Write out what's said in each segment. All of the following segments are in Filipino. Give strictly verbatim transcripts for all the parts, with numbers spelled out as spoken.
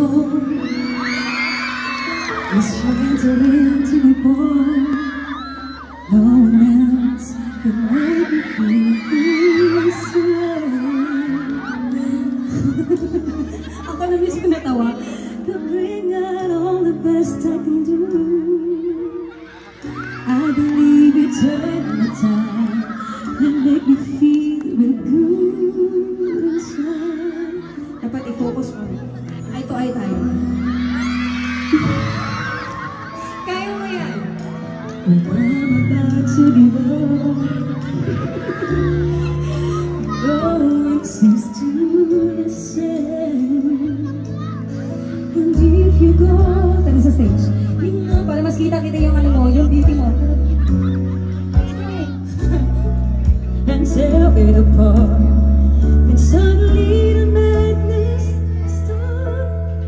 home is trying to enter my boy. No one else can make me feel this way. Ako na mismo natawa. To bring out all the best I can do. I believe you turn the time and make me feel real good inside. Dapat i-focus mo. Eye to eye tayo. Kaya mo yan. When I'm about to give up, no one seems to listen. And if you go, tayo sa stage. Tingnan, para mas kita-kita yung ano mo, yung beauty mo. And tear it apart. And suddenly the madness starts.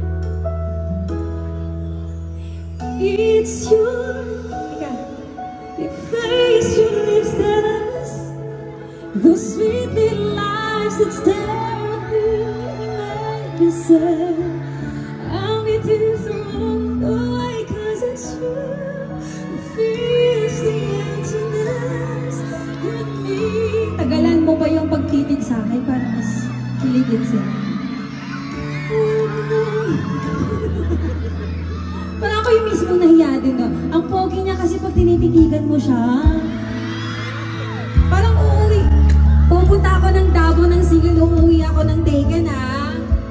It's your, your face, your lips that I miss. Those sweet little lies that stare at me and make me say I'm with you through the way, 'cause it's you who feels the emptiness in me. Tagalan mo ba yung pagtitig sa akin para mas kiligin siya? Parang ako yung mismo nahiya din, no? Ang pogi niya kasi pag tinitigigan mo siya. Parang uuwi. Pupunta ako ng Davao ng Sigil, uuwi ako ng Dagan, ha?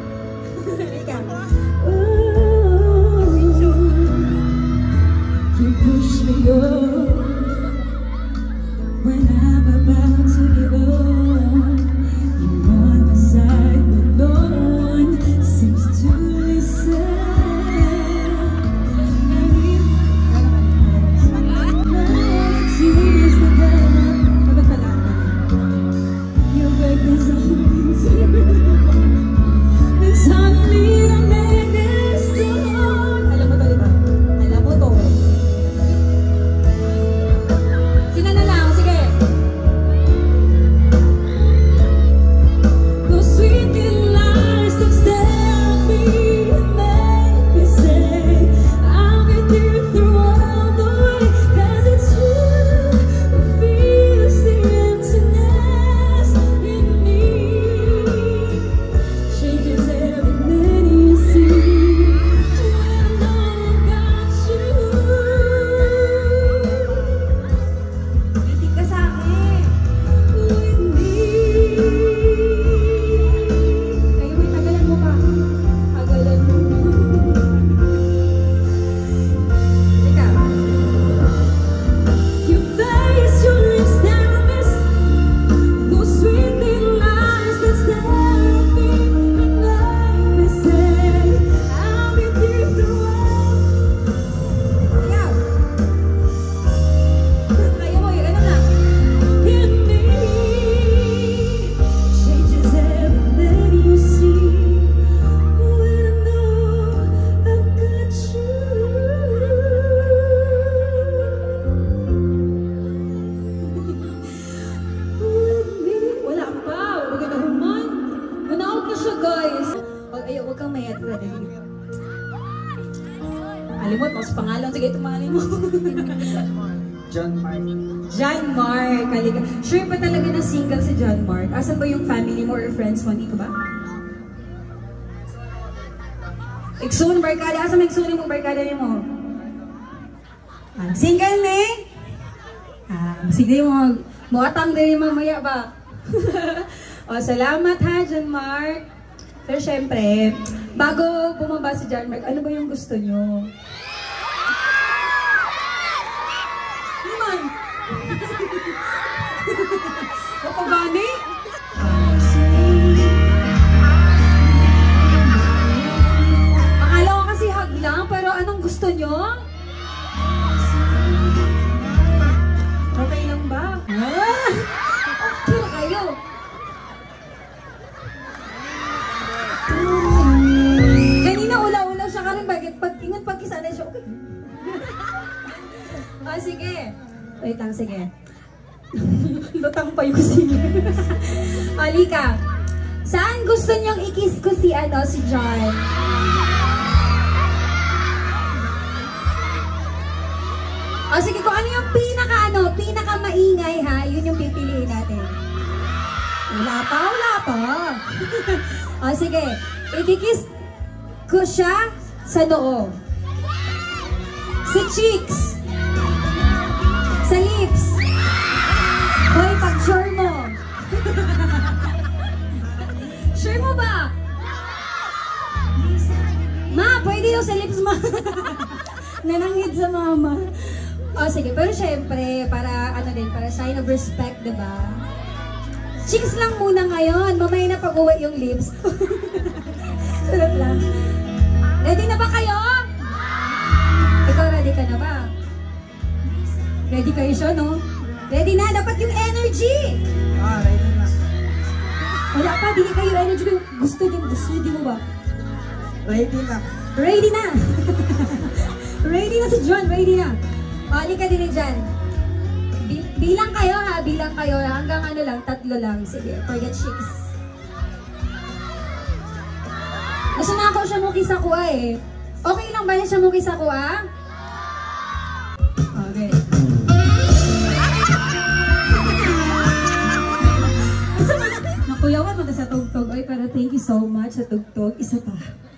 You push me up when I'm about to give up. You're on my side, but no one seems to listen. Alimot mo sa pangalan. Sige, tumahalin mo. John Mark. John Mark. Halika. Sure ba talaga na single si John Mark? Asan ba yung family mo or friends mo? Dito ba? Iksun, barkada. Asan may iksunin mo, barkada niyo mo? Ah, single ni? Ah, sige mo. Muatang din mamaya ba? O, salamat ha, John Mark. Pero syempre, bago bumaba si John Mark, ano ba yung gusto nyo? Naman! O pagani? Akala ko kasi hug lang, pero anong gusto nyo? Okay lang ba? Ah! Okay na kayo! Kanina ulaw-ulaw siya ka rin, bakit pag ingon pag isa na siya, okay. Ah, sige. Wait lang, sige. Lutang pa yung singer. Halika. Saan gusto niyong i-kiss ko si, ano, si John? pa, wala pa. O, sige. Ikikiss ko siya sa noo. Sa cheeks. Sa lips. Hoy, pag sure mo. Sure mo ba? Ma, pwede yung sa lips mo. Nanangid sa mama. O, sige. Pero syempre, para ano din, para sign of respect, diba? Cheeks lang muna ngayon. Mamaya na pag-uwi yung lips. Sarap lang. Ready na ba kayo? Ikaw, ready ka na ba? Ready kayo siya, no? Ready na? Dapat yung energy! Ah, ready na. Wala pa, dili kayo energy. Gusto din, gusto din mo ba? Ready na. Ready na! Ready na si John, ready na. O, halika din dyan. Bi- bilang kayo ha, bilang kayo. Hanggang ano lang, tatlo lang. Sige, forget chicks. Gusto na ako siya mo kisa ko eh. Okay lang ba na siya mo kisa ko ah? Okay. Nakuyawan mo na sa tugtog. Oy, pero thank you so much sa tugtog. Isa pa.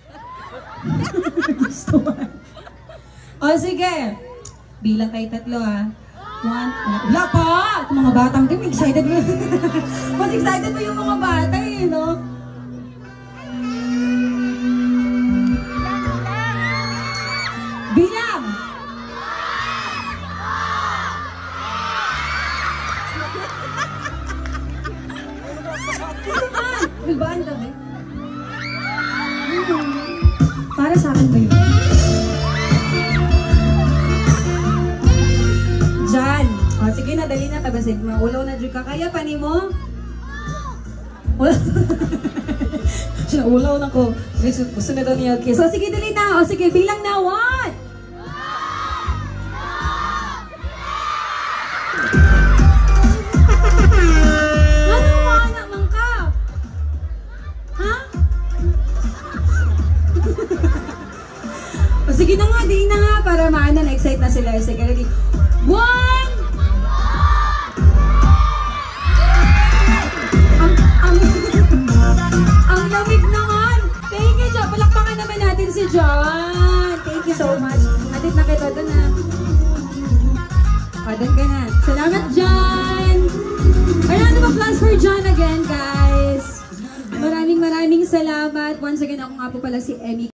Gusto mo. O sige. Bilang kayo tatlo ah. One. Wala pa! Itong mga batang team, excited mo. Mas excited mo yung mga bata eh, no? Bilang! Bilbaan daw eh. Para sa akin ba yun? Jan! O sige na, dali na tabasin. Maulaw na dyan ka. Kaya pa ni mo? Wala. Ulaw na ko. Gusto na daw niya. Okay. So sige, dali na. O sige, bilang na. One! Ano mo naman ka? Ha? O sige na nga, di na nga. Para maano, na-excite na sila. Sige, ready. One! Ang, ang, ang lamig naman. Thank you, John. Palakpakan naman natin si John. Thank you so much. Atit na kita doon na. O, doon ka na. Salamat, John. Ano ba plans for John again, guys? Maraming maraming salamat. Once again, ako nga po pala si Emmy.